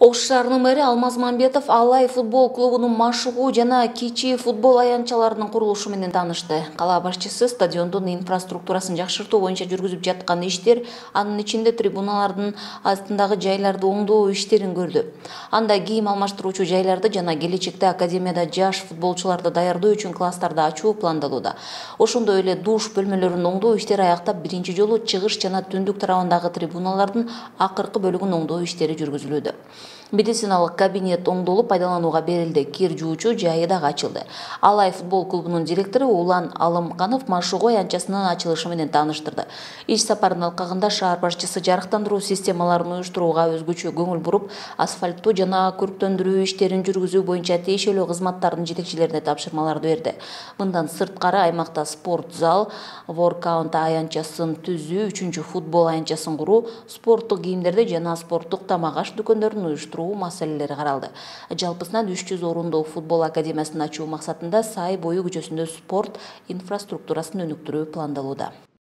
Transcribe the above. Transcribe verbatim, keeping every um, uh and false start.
Ош шаарынын мэри Алмаз Мамбетов Алай футбол клубунун машыгуу жана кичи футбол аянтчаларынын курулушу менен таанышты. Кала башчысы стадиондун инфраструктурасын жакшыртуу боюнча жүргүзүп жаткан иштер, анын ичинде трибуналардын астындагы жайларды оңдоо иштерин көрдү. Анда кийим алмаштыруучу жайларды жана келечекте академияда жаш футболчуларды даярдоо үчүн класстарды ачуу пландалууда. Ошондой эле душ бөлмөлөрүн оңдоо иштери аяктап, биринчи жолу чыгыш жана түндүк тарабындагы трибуналардын акыркы бөлүгүн оңдоо иштери жүргүзүлүүдө. Медициналык кабинет оңдолуп пайдаланууга берилди, кир жуучу жайы дагы ачылды. Алай футбол клубунун директору Улан Алымканов машыгуу аянтчасынын ачылышы менен тааныштырды. Иш сапарынын алкагында шаар башчысы жарыктандыруу системаларын уюштурууга өзгөчө көңүл буруп, асфальттоо жана көрктөндүрүү иштерин жүргүзүү боюнча тиешелүү кызматтардын жетекчилерине тапшырмаларды берди. Мындан сырткары аймакта спорт зал, воркаунт аянтчасын түзүү, үчүнчү футбол аянтчасын куруу, спорттук кийимдерди жана спорттук тамак-аш дүкөндөрүн уюштуруу маселелери каралды. Жалпысынан үч жүз орундуу футбол академиясын ачуу максатында Сай бою көчөсүндө спорт инфраструктурасын өнүктүрүү пландалууда.